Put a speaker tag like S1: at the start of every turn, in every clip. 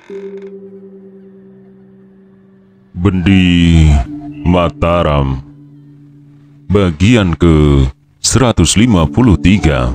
S1: Bendi Mataram, bagian ke-153.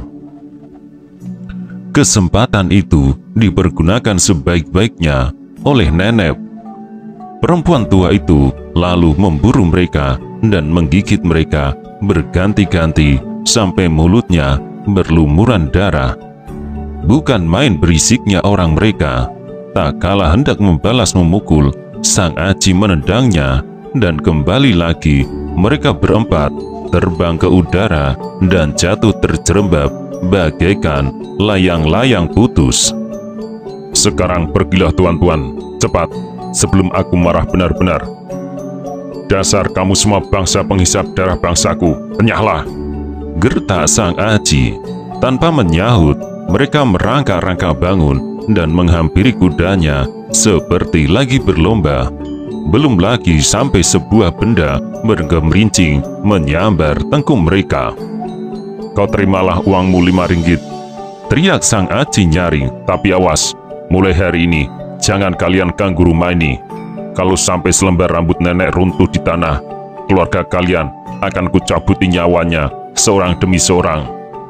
S1: Kesempatan itu dipergunakan sebaik-baiknya oleh nenek. Perempuan tua itu lalu memburu mereka dan menggigit mereka berganti-ganti sampai mulutnya berlumuran darah. Bukan main berisiknya orang mereka. Tak kalah hendak membalas memukul, sang aji menendangnya, dan kembali lagi mereka berempat terbang ke udara dan jatuh terjerembab bagaikan layang-layang putus. Sekarang pergilah tuan-tuan, cepat, sebelum aku marah benar-benar. Dasar kamu semua bangsa penghisap darah bangsaku, enyahlah! Gertak sang aji. Tanpa menyahut, mereka merangkak-rangkak bangun dan menghampiri kudanya seperti lagi berlomba. Belum lagi sampai sebuah benda bergemerincing menyambar tengkung mereka. Kau terimalah uangmu 5 ringgit, teriak sang aji nyaring. Tapi awas, mulai hari ini jangan kalian ganggu rumah ini. Kalau sampai selembar rambut nenek runtuh di tanah, keluarga kalian akan kucabuti nyawanya seorang demi seorang.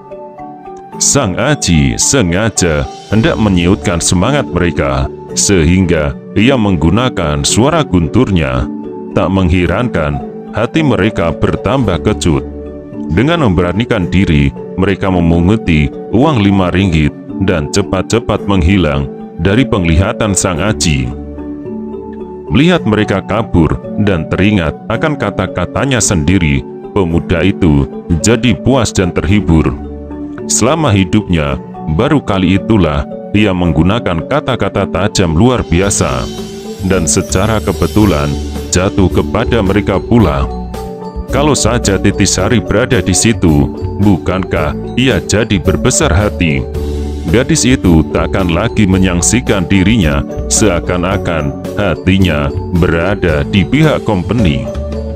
S1: Sang aji sengaja hendak menyiutkan semangat mereka, sehingga ia menggunakan suara gunturnya. Tak mengherankan, hati mereka bertambah kecut. Dengan memberanikan diri, mereka memunguti uang 5 ringgit dan cepat-cepat menghilang dari penglihatan sang aji. Melihat mereka kabur dan teringat akan kata-katanya sendiri, pemuda itu jadi puas dan terhibur. Selama hidupnya, baru kali itulah ia menggunakan kata-kata tajam luar biasa, dan secara kebetulan jatuh kepada mereka pula. Kalau saja Titisari berada di situ, bukankah ia jadi berbesar hati? Gadis itu takkan lagi menyaksikan dirinya, seakan-akan hatinya berada di pihak company.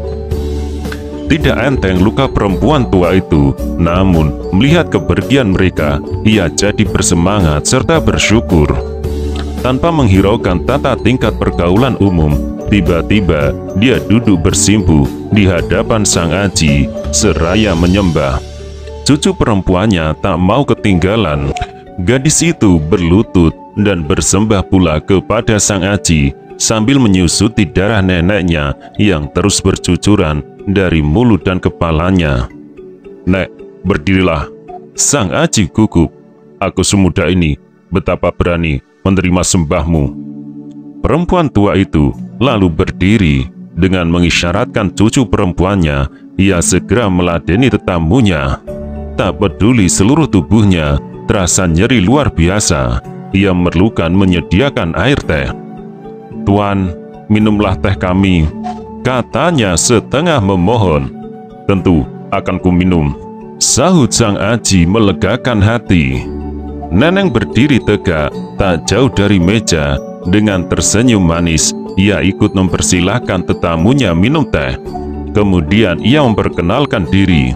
S1: Tidak enteng luka perempuan tua itu, namun melihat kepergian mereka, ia jadi bersemangat serta bersyukur. Tanpa menghiraukan tata tingkat pergaulan umum, tiba-tiba dia duduk bersimpuh di hadapan sang aji seraya menyembah. Cucu perempuannya tak mau ketinggalan. Gadis itu berlutut dan bersembah pula kepada sang aji sambil menyusuti darah neneknya yang terus bercucuran dari mulut dan kepalanya. Nek, berdirilah. Sang aji gugup. Aku semuda ini, betapa berani menerima sembahmu. Perempuan tua itu lalu berdiri. Dengan mengisyaratkan cucu perempuannya, ia segera meladeni tetamunya. Tak peduli seluruh tubuhnya terasa nyeri luar biasa, ia memerlukan menyediakan air teh. Tuan, minumlah teh kami, katanya setengah memohon. Tentu akan ku minum, sahut sang aji melegakan hati. Neneng berdiri tegak tak jauh dari meja. Dengan tersenyum manis, ia ikut mempersilahkan tetamunya minum teh. Kemudian ia memperkenalkan diri.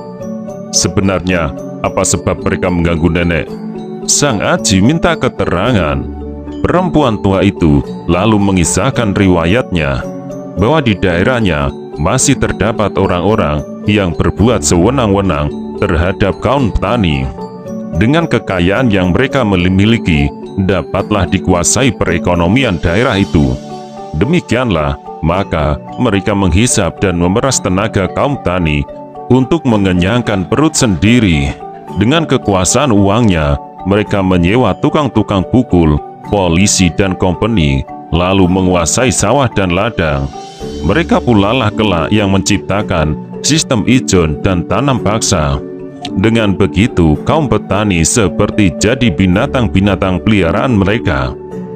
S1: Sebenarnya, apa sebab mereka mengganggu nenek? Sang aji minta keterangan. Perempuan tua itu lalu mengisahkan riwayatnya, bahwa di daerahnya masih terdapat orang-orang yang berbuat sewenang-wenang terhadap kaum petani. Dengan kekayaan yang mereka miliki, dapatlah dikuasai perekonomian daerah itu. Demikianlah, maka mereka menghisap dan memeras tenaga kaum tani untuk mengenyangkan perut sendiri. Dengan kekuasaan uangnya, mereka menyewa tukang-tukang pukul, polisi dan company, lalu menguasai sawah dan ladang. Mereka pula lah kelak yang menciptakan sistem ijon dan tanam paksa. Dengan begitu, kaum petani seperti jadi binatang-binatang peliharaan mereka.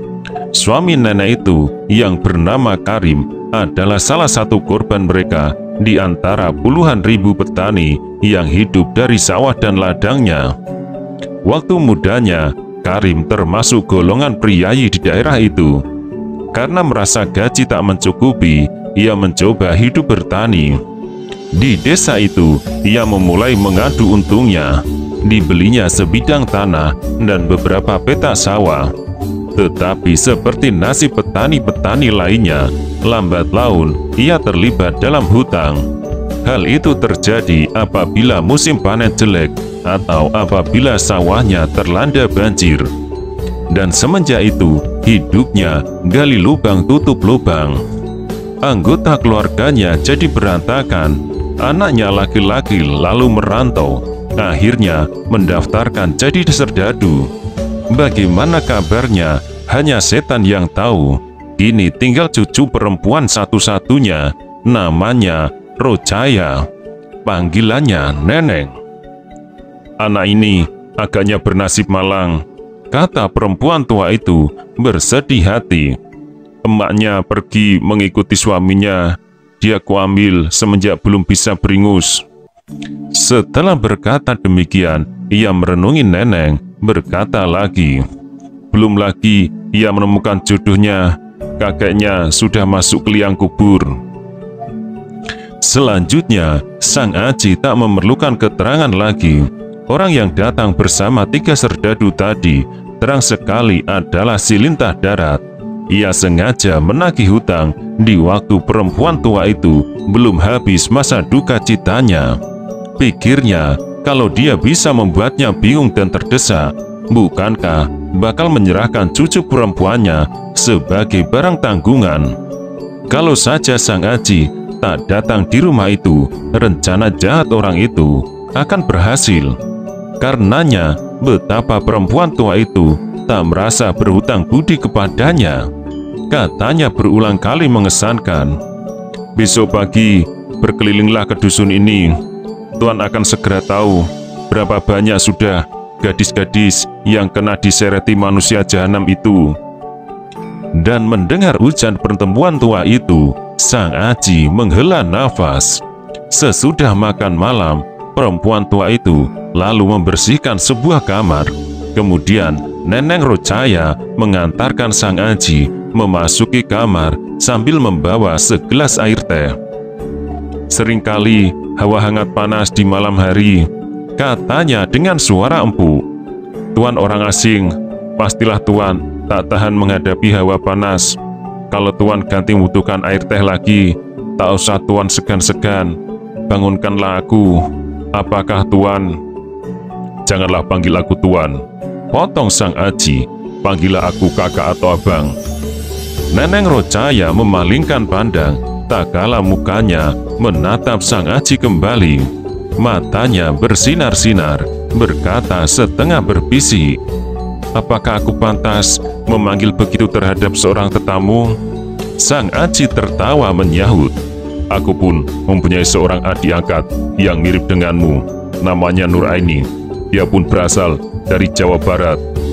S1: Suami nenek itu yang bernama Karim adalah salah satu korban mereka di antara puluhan ribu petani yang hidup dari sawah dan ladangnya. Waktu mudanya, Karim termasuk golongan priayi di daerah itu. Karena merasa gaji tak mencukupi, ia mencoba hidup bertani. Di desa itu, ia memulai mengadu untungnya. Dibelinya sebidang tanah dan beberapa petak sawah. Tetapi seperti nasib petani-petani lainnya, lambat laun ia terlibat dalam hutang. Hal itu terjadi apabila musim panen jelek atau apabila sawahnya terlanda banjir. Dan semenjak itu, hidupnya gali lubang tutup lubang. Anggota keluarganya jadi berantakan. Anaknya laki-laki lalu merantau, akhirnya mendaftarkan jadi serdadu. Bagaimana kabarnya, hanya setan yang tahu. Kini tinggal cucu perempuan satu-satunya, namanya Rojaya, panggilannya Neneng. Anak ini agaknya bernasib malang, kata perempuan tua itu bersedih hati. Emaknya pergi mengikuti suaminya, dia kuambil semenjak belum bisa beringus. Setelah berkata demikian, ia merenungi Neneng, berkata lagi, belum lagi ia menemukan jodohnya, kakeknya sudah masuk ke liang kubur. Selanjutnya, Sang Aji tak memerlukan keterangan lagi. Orang yang datang bersama 3 serdadu tadi terang sekali adalah si lintah darat. Ia sengaja menagih hutang di waktu perempuan tua itu belum habis masa duka citanya. Pikirnya, kalau dia bisa membuatnya bingung dan terdesak, bukankah bakal menyerahkan cucu perempuannya sebagai barang tanggungan? Kalau saja Sang Aji tak datang di rumah itu, rencana jahat orang itu akan berhasil. Karenanya, betapa perempuan tua itu tak merasa berhutang budi kepadanya. Katanya berulang kali mengesankan, besok pagi berkelilinglah ke dusun ini. Tuan akan segera tahu berapa banyak sudah gadis-gadis yang kena disereti manusia jahanam itu. Dan mendengar ucapan perempuan tua itu, Sang Aji menghela nafas. Sesudah makan malam, perempuan tua itu lalu membersihkan sebuah kamar. Kemudian Neneng Rojaya mengantarkan Sang Aji memasuki kamar sambil membawa segelas air teh. Seringkali hawa hangat panas di malam hari, katanya dengan suara empuk. Tuan orang asing, pastilah Tuan tak tahan menghadapi hawa panas. Kalau Tuan ganti membutuhkan air teh lagi, tak usah Tuan segan-segan, bangunkanlah aku. Apakah Tuan? Janganlah panggil aku Tuan, potong Sang Aji, panggillah aku kakak atau abang. Neneng Rojaya memalingkan pandang, tak kalah mukanya menatap Sang Aji kembali. Matanya bersinar-sinar, berkata setengah berbisik, apakah aku pantas memanggil begitu terhadap seorang tetamu? Sang Aji tertawa menyahut, aku pun mempunyai seorang adik angkat yang mirip denganmu, namanya Nuraini. Dia pun berasal dari Jawa Barat.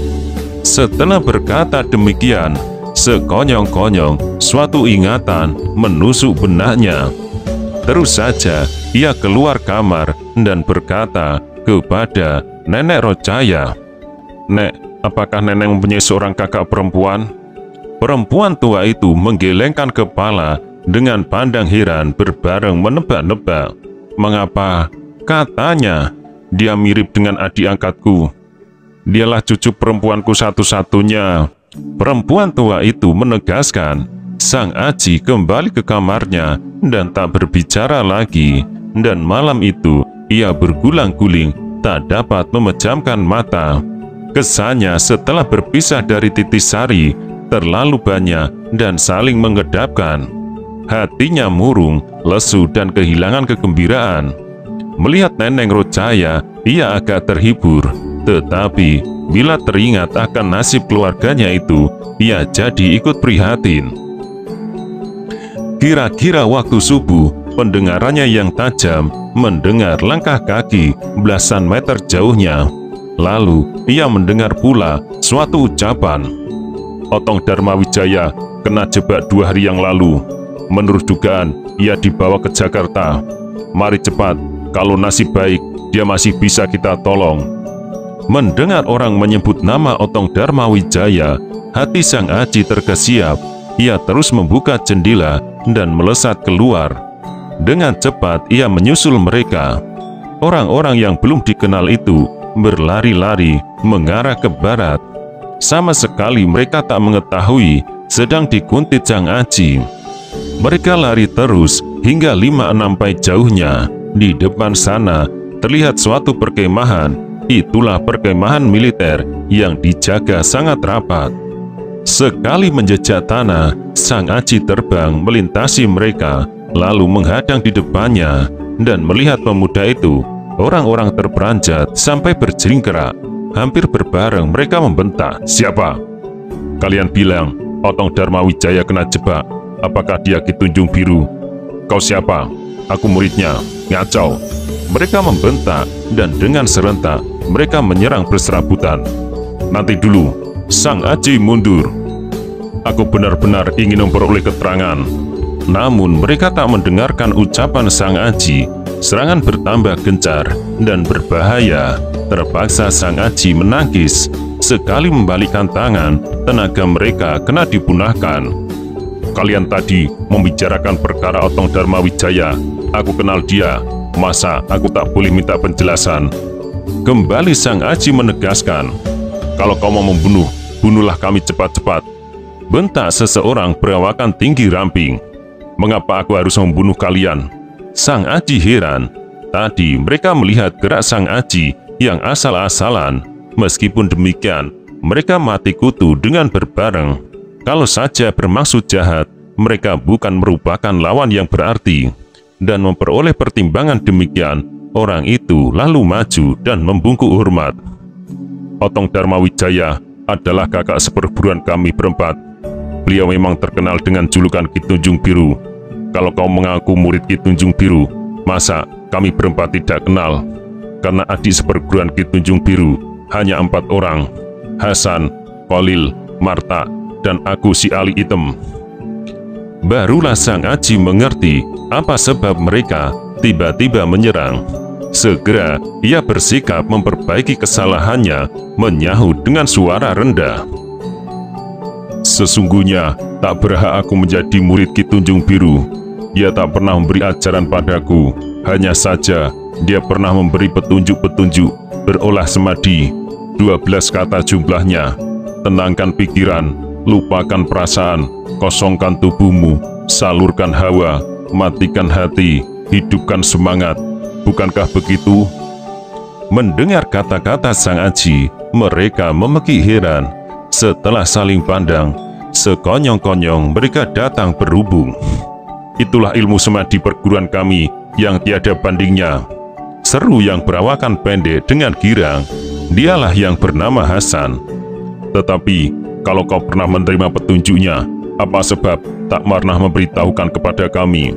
S1: Setelah berkata demikian, sekonyong-konyong suatu ingatan menusuk benaknya. Terus saja ia keluar kamar dan berkata kepada Nenek Rojaya, Nek, apakah Neneng mempunyai seorang kakak perempuan? Perempuan tua itu menggelengkan kepala dengan pandang heran berbareng menebak-nebak. Mengapa? Katanya, dia mirip dengan adik angkatku. Dialah cucu perempuanku satu-satunya. Perempuan tua itu menegaskan. Sang Aji kembali ke kamarnya dan tak berbicara lagi. Dan malam itu ia bergulang-guling, tak dapat memejamkan mata. Kesannya setelah berpisah dari Titisari terlalu banyak dan saling menggedapkan. Hatinya murung, lesu dan kehilangan kegembiraan. Melihat Neneng Rojaya, ia agak terhibur. Tetapi bila teringat akan nasib keluarganya itu, ia jadi ikut prihatin. Kira-kira waktu subuh, pendengarannya yang tajam mendengar langkah kaki belasan meter jauhnya. Lalu ia mendengar pula suatu ucapan, Otong Darmawijaya kena jebak 2 hari yang lalu. Menurut dugaan, ia dibawa ke Jakarta. Mari cepat, kalau nasib baik, dia masih bisa kita tolong. Mendengar orang menyebut nama Otong Darmawijaya, hati Sang Aji terkesiap. Ia terus membuka jendela dan melesat keluar. Dengan cepat ia menyusul mereka. Orang-orang yang belum dikenal itu berlari-lari mengarah ke barat. Sama sekali mereka tak mengetahui sedang dikuntit Sang Aji. Mereka lari terus hingga 5-6 pai jauhnya. Di depan sana terlihat suatu perkemahan. Itulah perkemahan militer yang dijaga sangat rapat. Sekali menjejak tanah, Sang Aji terbang melintasi mereka, lalu menghadang di depannya. Dan melihat pemuda itu, orang-orang terperanjat sampai berjeringkerak. Hampir berbareng mereka membentak, "Siapa? Kalian bilang Otong Darmawijaya kena jebak. Apakah dia Ki Tunjung Biru? Kau siapa? Aku muridnya. Ngacau!" Mereka membentak dan dengan serentak mereka menyerang berserabutan. "Nanti dulu, Sang Aji mundur. Aku benar-benar ingin memperoleh keterangan." Namun mereka tak mendengarkan ucapan Sang Aji. Serangan bertambah gencar dan berbahaya. Terpaksa Sang Aji menangis. Sekali membalikkan tangan, tenaga mereka kena dipunahkan. "Kalian tadi membicarakan perkara Otong Darmawijaya. Aku kenal dia. Masa aku tak boleh minta penjelasan?" Kembali Sang Aji menegaskan, "Kalau kau mau membunuh, bunuhlah kami cepat-cepat." Bentak seseorang berawakan tinggi ramping. "Mengapa aku harus membunuh kalian?" Sang Aji heran. Tadi mereka melihat gerak Sang Aji yang asal-asalan. Meskipun demikian, mereka mati kutu dengan berbareng. Kalau saja bermaksud jahat, mereka bukan merupakan lawan yang berarti. Dan memperoleh pertimbangan demikian, orang itu lalu maju dan membungkuk hormat. "Otong Darmawijaya adalah kakak seperguruan kami berempat. Beliau memang terkenal dengan julukan Ki Tunjung Biru. Kalau kau mengaku murid Ki Tunjung Biru, masa kami berempat tidak kenal? Karena adik seperguruan Ki Tunjung Biru hanya 4 orang. Hasan, Khalil, Marta, dan aku si Ali Item." Barulah Sang Aji mengerti apa sebab mereka tiba-tiba menyerang. Segera ia bersikap memperbaiki kesalahannya, menyahut dengan suara rendah, "Sesungguhnya tak berhak aku menjadi murid Ki Tunjung Biru. Dia tak pernah memberi ajaran padaku. Hanya saja dia pernah memberi petunjuk-petunjuk berolah semadi, 12 kata jumlahnya. Tenangkan pikiran, lupakan perasaan, kosongkan tubuhmu, salurkan hawa, matikan hati, hidupkan semangat. Bukankah begitu?" Mendengar kata-kata Sang Aji, mereka memekik heran. Setelah saling pandang, sekonyong-konyong mereka datang berhubung. "Itulah ilmu semadi perguruan kami yang tiada bandingnya," seru yang berawakan pendek dengan girang. Dialah yang bernama Hasan. "Tetapi kalau kau pernah menerima petunjuknya, apa sebab tak pernah memberitahukan kepada kami?"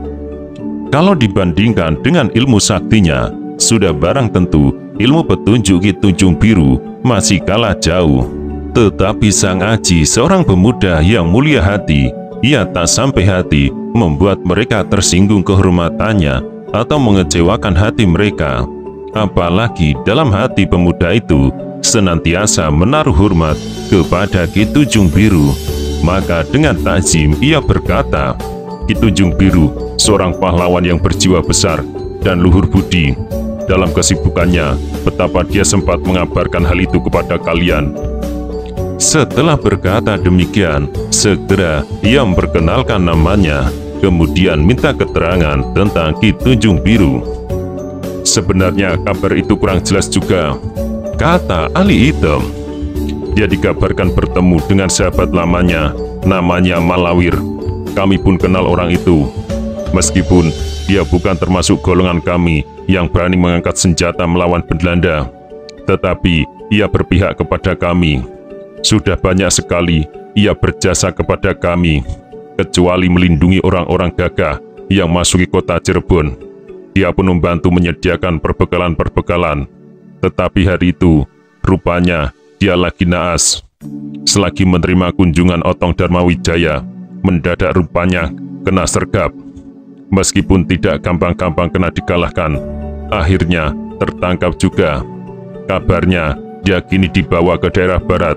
S1: Kalau dibandingkan dengan ilmu saktinya, sudah barang tentu ilmu petunjuk Ki Tunjung Biru masih kalah jauh. Tetapi Sang Aji seorang pemuda yang mulia hati. Ia tak sampai hati membuat mereka tersinggung kehormatannya atau mengecewakan hati mereka. Apalagi dalam hati pemuda itu senantiasa menaruh hormat kepada Ki Tunjung Biru. Maka dengan takzim ia berkata, "Ki Tunjung Biru seorang pahlawan yang berjiwa besar dan luhur budi. Dalam kesibukannya, betapa dia sempat mengabarkan hal itu kepada kalian." Setelah berkata demikian, segera ia memperkenalkan namanya, kemudian minta keterangan tentang Ki Tunjung Biru. "Sebenarnya kabar itu kurang jelas juga," kata Ali Item. "Dia dikabarkan bertemu dengan sahabat lamanya, namanya Malawir. Kami pun kenal orang itu. Meskipun dia bukan termasuk golongan kami yang berani mengangkat senjata melawan Belanda, tetapi ia berpihak kepada kami. Sudah banyak sekali ia berjasa kepada kami, kecuali melindungi orang-orang gagah yang masuki kota Cirebon. Dia pun membantu menyediakan perbekalan-perbekalan. Tetapi hari itu, rupanya dia lagi naas. Selagi menerima kunjungan Otong Darmawijaya, mendadak rupanya kena sergap. Meskipun tidak gampang-gampang kena dikalahkan, akhirnya tertangkap juga. Kabarnya dia kini dibawa ke daerah barat."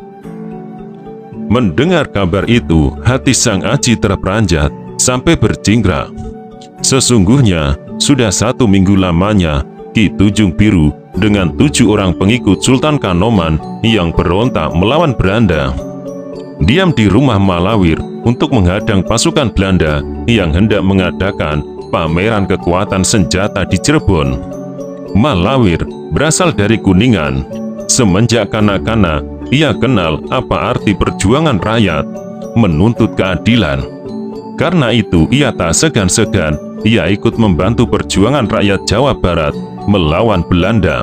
S1: Mendengar kabar itu, hati Sang Aji terperanjat sampai berjingkrak. Sesungguhnya sudah 1 minggu lamanya Ki Tunjung Biru dengan 7 orang pengikut Sultan Kanoman yang berontak melawan Belanda. Diam di rumah Malawir untuk menghadang pasukan Belanda yang hendak mengadakan pameran kekuatan senjata di Cirebon. Malawir berasal dari Kuningan. Semenjak kanak-kanak, ia kenal apa arti perjuangan rakyat, menuntut keadilan. Karena itu, ia tak segan-segan, ia ikut membantu perjuangan rakyat Jawa Barat melawan Belanda.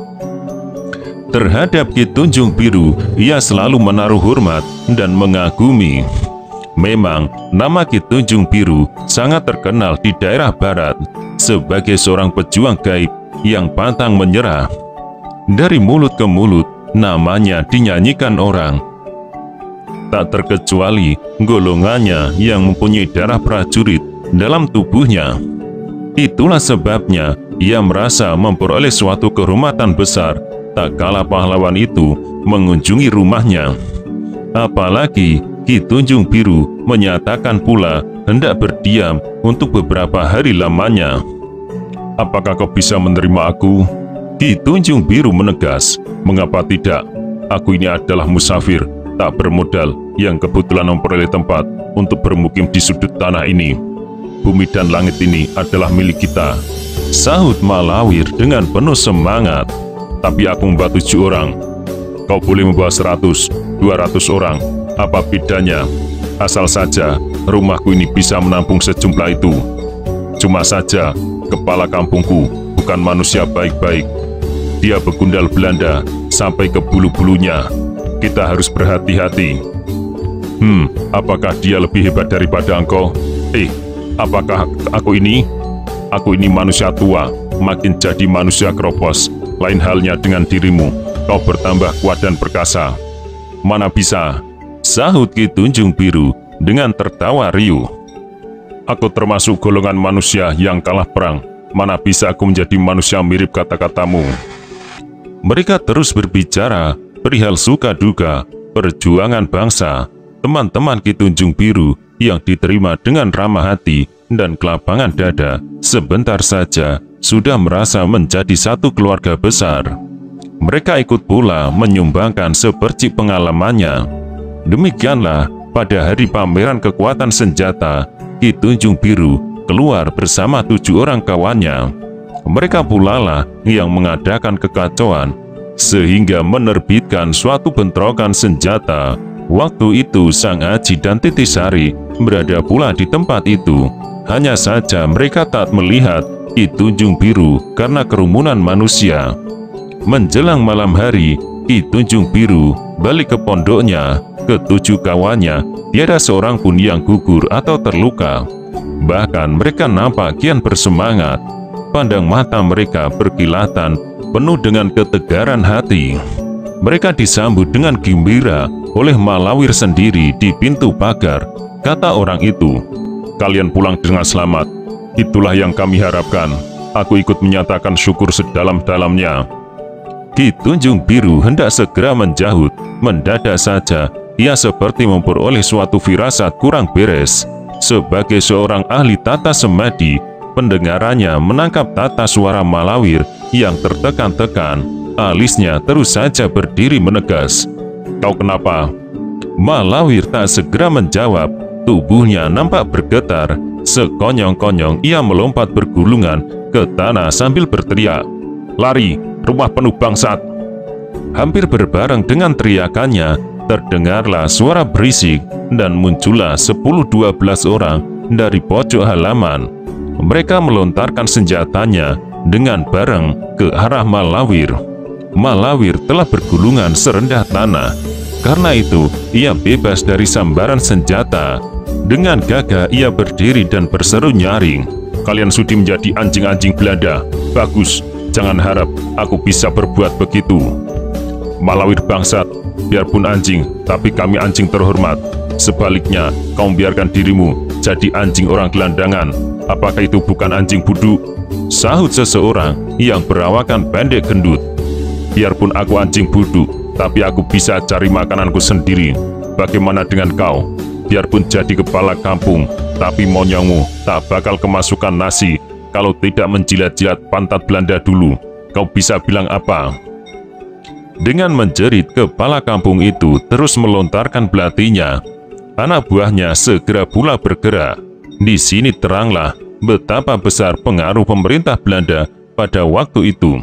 S1: Terhadap Ki Tunjung Biru, ia selalu menaruh hormat dan mengagumi. Memang, nama Ki Tunjung Biru sangat terkenal di daerah barat sebagai seorang pejuang gaib yang pantang menyerah. Dari mulut ke mulut, namanya dinyanyikan orang. Tak terkecuali golongannya yang mempunyai darah prajurit dalam tubuhnya. Itulah sebabnya ia merasa memperoleh suatu kehormatan besar tak kala pahlawan itu mengunjungi rumahnya. Apalagi Ki Tunjung Biru menyatakan pula hendak berdiam untuk beberapa hari lamanya. "Apakah kau bisa menerima aku?" Ki Tunjung Biru menegas. "Mengapa tidak? Aku ini adalah musafir, tak bermodal, yang kebetulan memperoleh tempat untuk bermukim di sudut tanah ini. Bumi dan langit ini adalah milik kita," sahut Malawir dengan penuh semangat. "Tapi aku membawa 7 orang. Kau boleh membawa 100, 200 orang. Apa bedanya? Asal saja rumahku ini bisa menampung sejumlah itu. Cuma saja kepala kampungku bukan manusia baik-baik. Dia begundal Belanda sampai ke bulu-bulunya. Kita harus berhati-hati." Apakah dia lebih hebat daripada engkau? Apakah aku ini? Aku ini manusia tua, makin jadi manusia keropos. Lain halnya dengan dirimu, kau bertambah kuat dan perkasa." "Mana bisa," sahut Ki Tunjung Biru dengan tertawa riuh. "Aku termasuk golongan manusia yang kalah perang. Mana bisa aku menjadi manusia mirip kata-katamu." Mereka terus berbicara perihal suka duka, perjuangan bangsa. Teman-teman Ki Tunjung Biru yang diterima dengan ramah hati dan kelapangan dada, sebentar saja sudah merasa menjadi satu keluarga besar. Mereka ikut pula menyumbangkan sepercik pengalamannya. Demikianlah pada hari pameran kekuatan senjata, Ki Tunjung Biru keluar bersama 7 orang kawannya. Mereka pula lah yang mengadakan kekacauan, sehingga menerbitkan suatu bentrokan senjata. Waktu itu Sang Aji dan Titisari berada pula di tempat itu. Hanya saja mereka tak melihat Ki Tunjung Biru karena kerumunan manusia. Menjelang malam hari, Ki Tunjung Biru balik ke pondoknya. Ke-7 kawannya tiada seorang pun yang gugur atau terluka. Bahkan mereka nampak kian bersemangat. Pandang mata mereka berkilatan, penuh dengan ketegaran hati. Mereka disambut dengan gembira oleh Malawir sendiri di pintu pagar. Kata orang itu, "Kalian pulang dengan selamat. Itulah yang kami harapkan. Aku ikut menyatakan syukur sedalam-dalamnya." Ki Tunjung Biru hendak segera menjahut. Mendadak saja ia seperti memperoleh suatu firasat kurang beres. Sebagai seorang ahli tata semadi, pendengarannya menangkap tata suara Malawir yang tertekan-tekan. Alisnya terus saja berdiri menegas. "Kau kenapa?" Malawir tak segera menjawab. Tubuhnya nampak bergetar. Sekonyong-konyong ia melompat bergulungan ke tanah sambil berteriak, "Lari, rumah penuh bangsat!" Hampir berbareng dengan teriakannya, terdengarlah suara berisik dan muncullah 10-12 orang dari pojok halaman. Mereka melontarkan senjatanya dengan bareng ke arah Malawir. Malawir telah bergulungan serendah tanah. Karena itu, ia bebas dari sambaran senjata. Dengan gagah ia berdiri dan berseru nyaring, "Kalian sudi menjadi anjing-anjing Belanda? Bagus, jangan harap aku bisa berbuat begitu. Malawir bangsat, biarpun anjing, tapi kami anjing terhormat. Sebaliknya, kau biarkan dirimu jadi anjing orang gelandangan. Apakah itu bukan anjing buduk?" Sahut seseorang yang berawakan pendek gendut. "Biarpun aku anjing buduk, tapi aku bisa cari makananku sendiri. Bagaimana dengan kau? Biarpun jadi kepala kampung, tapi monyongmu tak bakal kemasukan nasi kalau tidak menjilat-jilat pantat Belanda dulu. kau bisa bilang apa?" Dengan menjerit, kepala kampung itu terus melontarkan belatinya. Anak buahnya segera pula bergerak. Di sini teranglah betapa besar pengaruh pemerintah Belanda pada waktu itu.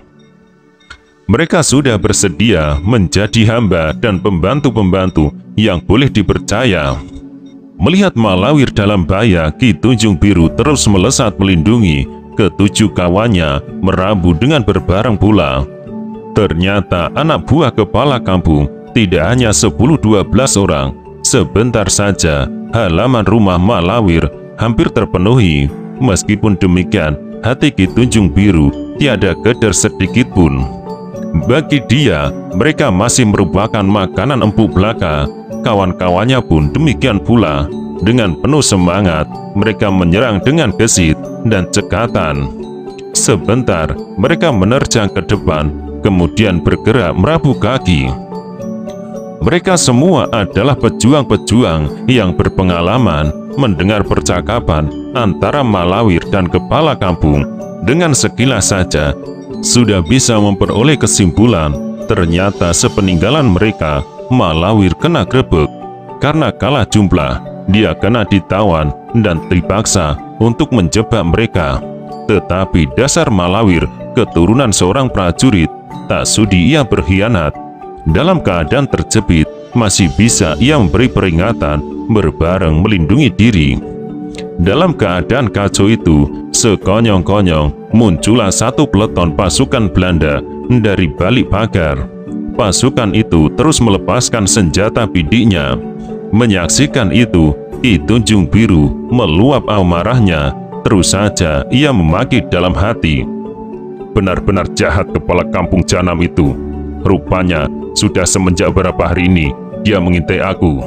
S1: Mereka sudah bersedia menjadi hamba dan pembantu-pembantu yang boleh dipercaya. Melihat Malawir dalam bahaya, Ki Tunjung Biru terus melesat melindungi ketujuh kawannya, merabu dengan berbareng pula. Ternyata anak buah kepala kampung tidak hanya 10-12 orang. Sebentar saja halaman rumah Malawir hampir terpenuhi. Meskipun demikian, hati Ki Tunjung Biru tiada keder sedikit pun. Bagi dia, mereka masih merupakan makanan empuk belaka. Kawan-kawannya pun demikian pula. Dengan penuh semangat, mereka menyerang dengan gesit dan cekatan. Sebentar, mereka menerjang ke depan, kemudian bergerak merabu kaki. Mereka semua adalah pejuang-pejuang yang berpengalaman. Mendengar percakapan antara Malawir dan kepala kampung, dengan sekilas saja sudah bisa memperoleh kesimpulan. Ternyata sepeninggalan mereka, Malawir kena grebek. Karena kalah jumlah, dia kena ditawan dan dipaksa untuk menjebak mereka. Tetapi dasar Malawir, keturunan seorang prajurit, tak sudi ia berkhianat. Dalam keadaan terjepit, masih bisa ia memberi peringatan, berbareng melindungi diri. Dalam keadaan kacau itu, sekonyong-konyong muncullah satu peleton pasukan Belanda dari balik pagar. Pasukan itu terus melepaskan senjata bidiknya. Menyaksikan itu, Ki Tunjung Biru meluap amarahnya. Terus saja ia memaki dalam hati, "Benar-benar jahat kepala kampung Janam itu. Rupanya sudah semenjak beberapa hari ini dia mengintai aku."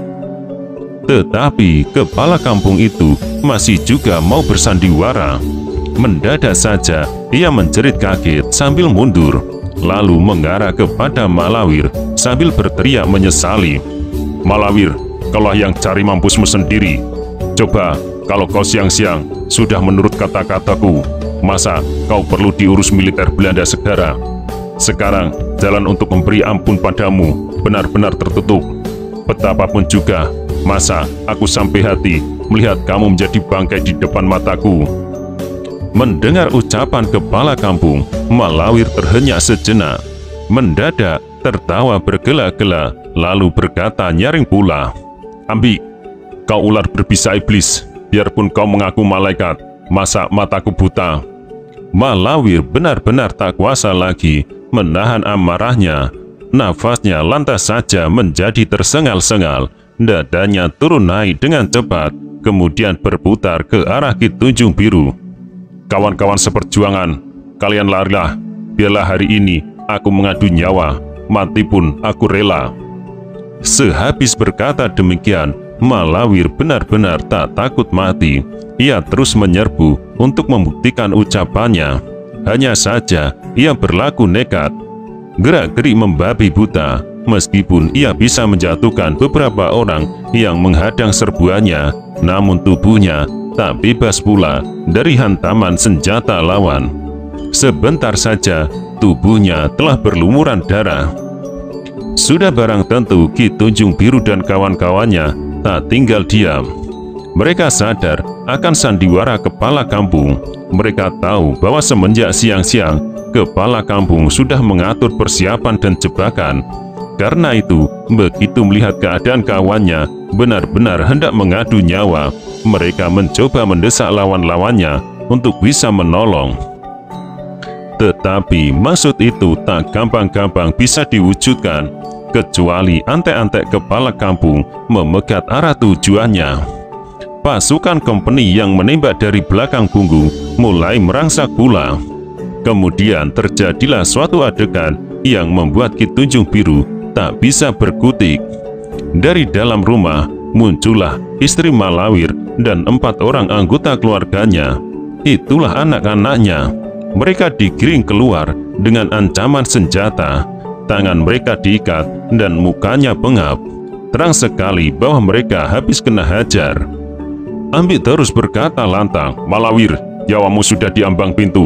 S1: Tetapi kepala kampung itu masih juga mau bersandiwara. Mendadak saja ia menjerit kaget sambil mundur, lalu mengarah kepada Malawir sambil berteriak menyesali, "Malawir, kaulah yang cari mampusmu sendiri. Coba kalau kau siang-siang sudah menurut kata-kataku, masa kau perlu diurus militer Belanda segera? Sekarang jalan untuk memberi ampun padamu benar-benar tertutup. Betapapun juga, masa aku sampai hati melihat kamu menjadi bangkai di depan mataku." Mendengar ucapan kepala kampung, Malawir terhenyak sejenak. Mendadak tertawa bergela-gela, lalu berkata nyaring pula, "Ambi, kau ular berbisa iblis. Biarpun kau mengaku malaikat, masa mataku buta?" Malawir benar-benar tak kuasa lagi menahan amarahnya. Nafasnya lantas saja menjadi tersengal-sengal. Dadanya turun naik dengan cepat, kemudian berputar ke arah Ki Tunjung Biru. "Kawan-kawan seperjuangan, kalian larilah. Biarlah hari ini aku mengadu nyawa, mati pun aku rela." Sehabis berkata demikian, Malawir benar-benar tak takut mati. Ia terus menyerbu untuk membuktikan ucapannya. Hanya saja ia berlaku nekat. Gerak-gerik membabi buta. Meskipun ia bisa menjatuhkan beberapa orang yang menghadang serbuannya, namun tubuhnya tak bebas pula dari hantaman senjata lawan. Sebentar saja tubuhnya telah berlumuran darah. Sudah barang tentu Ki Tunjung Biru dan kawan-kawannya tak tinggal diam. Mereka sadar akan sandiwara kepala kampung. Mereka tahu bahwa semenjak siang-siang, kepala kampung sudah mengatur persiapan dan jebakan. Karena itu, begitu melihat keadaan kawannya benar-benar hendak mengadu nyawa, mereka mencoba mendesak lawan-lawannya untuk bisa menolong. Tetapi maksud itu tak gampang-gampang bisa diwujudkan, kecuali antek-antek kepala kampung memegat arah tujuannya. Pasukan kompeni yang menembak dari belakang punggung mulai merangsak pula. Kemudian terjadilah suatu adegan yang membuat Ki Tunjung Biru tak bisa berkutik. Dari dalam rumah muncullah istri Malawir dan 4 orang anggota keluarganya. Itulah anak-anaknya. Mereka digiring keluar dengan ancaman senjata. Tangan mereka diikat dan mukanya pengap. Terang sekali bahwa mereka habis kena hajar. Ambi terus berkata lantang, "Malawir, nyawamu sudah di ambang pintu.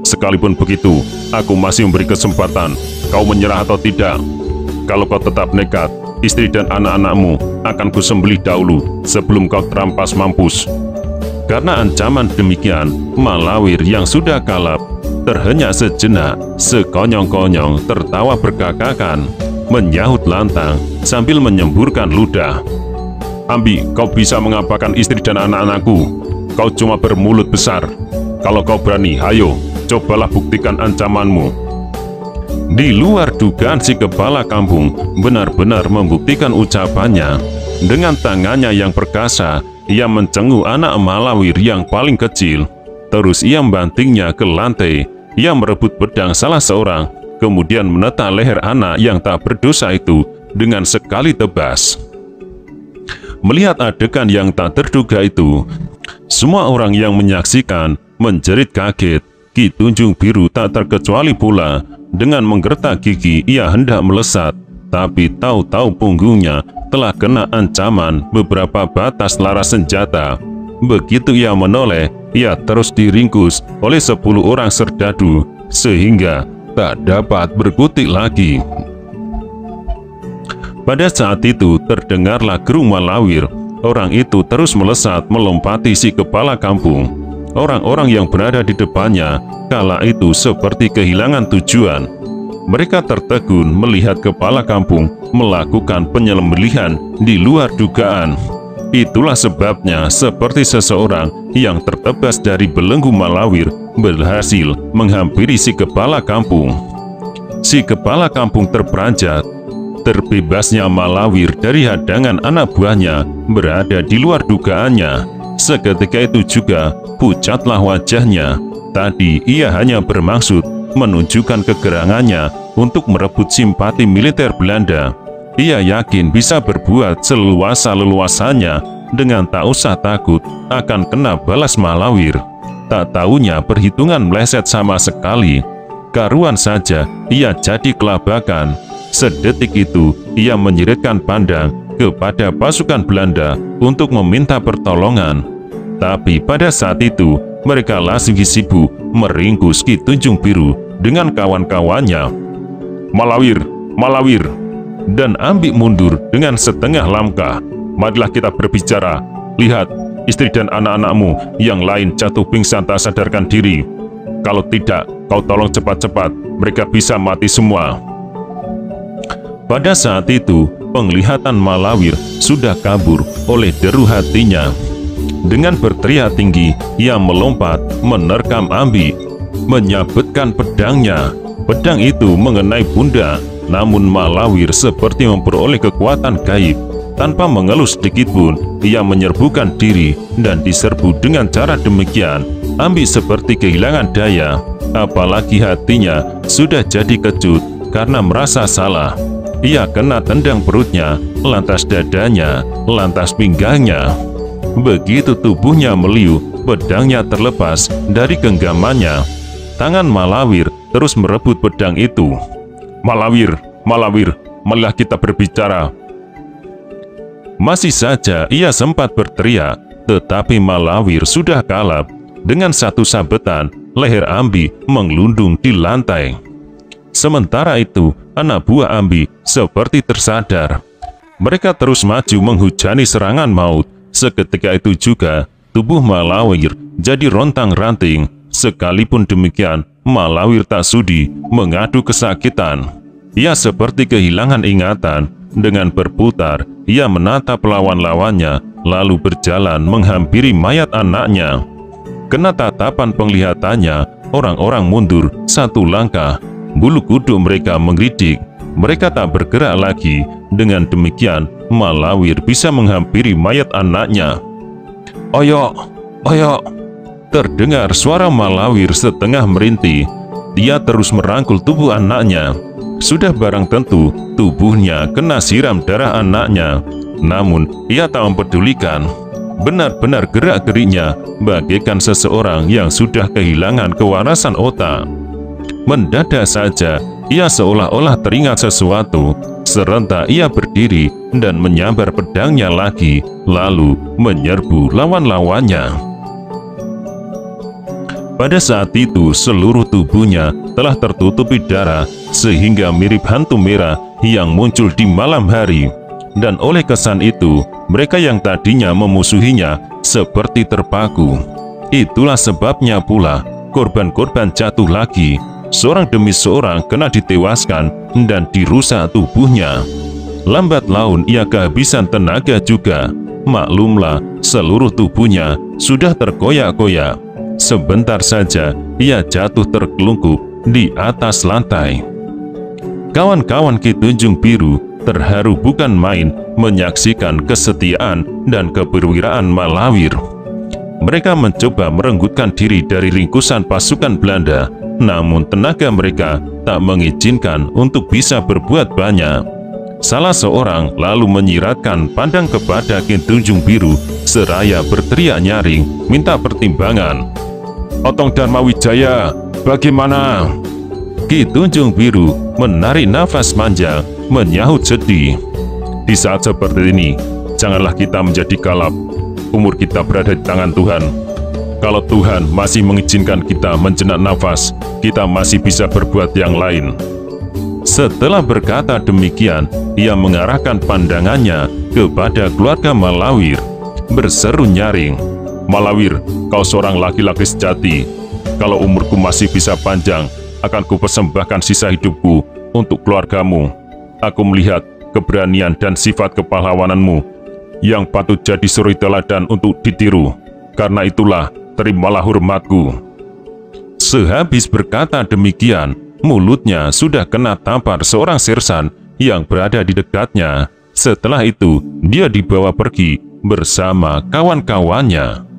S1: Sekalipun begitu, aku masih memberi kesempatan. Kau menyerah atau tidak? Kalau kau tetap nekat, istri dan anak-anakmu akan kusembelih dahulu sebelum kau terampas mampus." Karena ancaman demikian, Malawir yang sudah kalap terhenyak sejenak, sekonyong-konyong tertawa berkakakan, menyahut lantang sambil menyemburkan ludah. "Ambi, kau bisa mengapakan istri dan anak-anakku? Kau cuma bermulut besar. Kalau kau berani, hayo, cobalah buktikan ancamanmu." Di luar dugaan si kepala kampung benar-benar membuktikan ucapannya. Dengan tangannya yang perkasa, ia mencenguh anak Malawir yang paling kecil. Terus ia membantingnya ke lantai. Ia merebut pedang salah seorang, kemudian menetak leher anak yang tak berdosa itu dengan sekali tebas. Melihat adegan yang tak terduga itu, semua orang yang menyaksikan menjerit kaget. Ki Tunjung Biru tak terkecuali pula. Dengan menggertak gigi, ia hendak melesat, tapi tahu-tahu punggungnya telah kena ancaman beberapa batas laras senjata. Begitu ia menoleh, ia terus diringkus oleh 10 orang serdadu, sehingga tak dapat berkutik lagi. Pada saat itu terdengarlah gerung Malawir. Orang itu terus melesat melompati si kepala kampung. Orang-orang yang berada di depannya kala itu seperti kehilangan tujuan. Mereka tertegun melihat kepala kampung melakukan penyembelihan di luar dugaan. Itulah sebabnya seperti seseorang yang tertebas dari belenggu Malawir berhasil menghampiri si kepala kampung. Si kepala kampung terperanjat. Terbebasnya Malawir dari hadangan anak buahnya berada di luar dugaannya. Seketika itu juga pucatlah wajahnya. Tadi ia hanya bermaksud menunjukkan kegerangannya untuk merebut simpati militer Belanda. Ia yakin bisa berbuat seleluasa-leluasanya dengan tak usah takut akan kena balas Malawir. Tak tahunya perhitungan meleset sama sekali. Karuan saja ia jadi kelabakan. Sedetik itu ia menyiretkan pandang kepada pasukan Belanda untuk meminta pertolongan. Tapi pada saat itu mereka langsung sibuk meringkus Ki Tunjung Biru dengan kawan-kawannya. "Malawir, Malawir!" Dan Ambi mundur dengan setengah langkah. "Marilah kita berbicara. Lihat, istri dan anak-anakmu yang lain jatuh pingsan tak sadarkan diri. Kalau tidak, kau tolong cepat-cepat, mereka bisa mati semua." Pada saat itu, penglihatan Malawir sudah kabur oleh deru hatinya. Dengan berteriak tinggi, ia melompat, menerkam Ambi, menyabetkan pedangnya. Pedang itu mengenai pundak. Namun Malawir seperti memperoleh kekuatan gaib. Tanpa mengeluh sedikitpun, ia menyerbukan diri dan diserbu dengan cara demikian. Ambi seperti kehilangan daya, apalagi hatinya sudah jadi kecut karena merasa salah. Ia kena tendang perutnya, lantas dadanya, lantas pinggangnya. Begitu tubuhnya meliu, pedangnya terlepas dari genggamannya. Tangan Malawir terus merebut pedang itu. "Malawir, Malawir, marilah kita berbicara." Masih saja ia sempat berteriak, tetapi Malawir sudah kalap. Dengan satu sabetan, leher Ambi mengelundung di lantai. Sementara itu, anak buah Ambi seperti tersadar. Mereka terus maju menghujani serangan maut. Seketika itu juga, tubuh Malawir jadi rontang-ranting. Sekalipun demikian, Malawir tak sudi mengadu kesakitan. Ia seperti kehilangan ingatan. Dengan berputar, ia menatap lawan-lawannya, lalu berjalan menghampiri mayat anaknya. Kena tatapan penglihatannya, orang-orang mundur satu langkah. Bulu kuduk mereka menggelidik. Mereka tak bergerak lagi. Dengan demikian, Malawir bisa menghampiri mayat anaknya. "Oyok, oyok!" Terdengar suara Malawir setengah merintih. Dia terus merangkul tubuh anaknya. Sudah barang tentu tubuhnya kena siram darah anaknya. Namun ia tak mempedulikan. Benar-benar gerak-geriknya bagaikan seseorang yang sudah kehilangan kewarasan otak. Mendadak saja ia seolah-olah teringat sesuatu. Serentak ia berdiri dan menyambar pedangnya lagi, lalu menyerbu lawan-lawannya. Pada saat itu seluruh tubuhnya telah tertutupi darah sehingga mirip hantu merah yang muncul di malam hari. Dan oleh kesan itu, mereka yang tadinya memusuhinya seperti terpaku. Itulah sebabnya pula korban-korban jatuh lagi, seorang demi seorang kena ditewaskan dan dirusak tubuhnya. Lambat laun ia kehabisan tenaga juga. Maklumlah, seluruh tubuhnya sudah terkoyak-koyak. Sebentar saja ia jatuh terkelungkup di atas lantai. Kawan-kawan Ki Tunjung Biru terharu bukan main menyaksikan kesetiaan dan keperwiraan Malawir. Mereka mencoba merenggutkan diri dari ringkusan pasukan Belanda, namun tenaga mereka tak mengizinkan untuk bisa berbuat banyak. Salah seorang lalu menyiratkan pandang kepada Ki Tunjung Biru seraya berteriak nyaring minta pertimbangan. Otong Darmawijaya, bagaimana? Ki Tunjung Biru menarik nafas panjang, menyahut sedih. Di saat seperti ini, janganlah kita menjadi kalap. Umur kita berada di tangan Tuhan. Kalau Tuhan masih mengizinkan kita menjenak nafas, kita masih bisa berbuat yang lain. Setelah berkata demikian, ia mengarahkan pandangannya kepada keluarga Malawir, berseru nyaring. Malawir, kau seorang laki-laki sejati. Kalau umurku masih bisa panjang, akan kupersembahkan sisa hidupku untuk keluargamu. Aku melihat keberanian dan sifat kepahlawananmu yang patut jadi suri teladan untuk ditiru. Karena itulah, terimalah hormatku. Sehabis berkata demikian, mulutnya sudah kena tampar seorang sersan yang berada di dekatnya. Setelah itu, dia dibawa pergi bersama kawan-kawannya.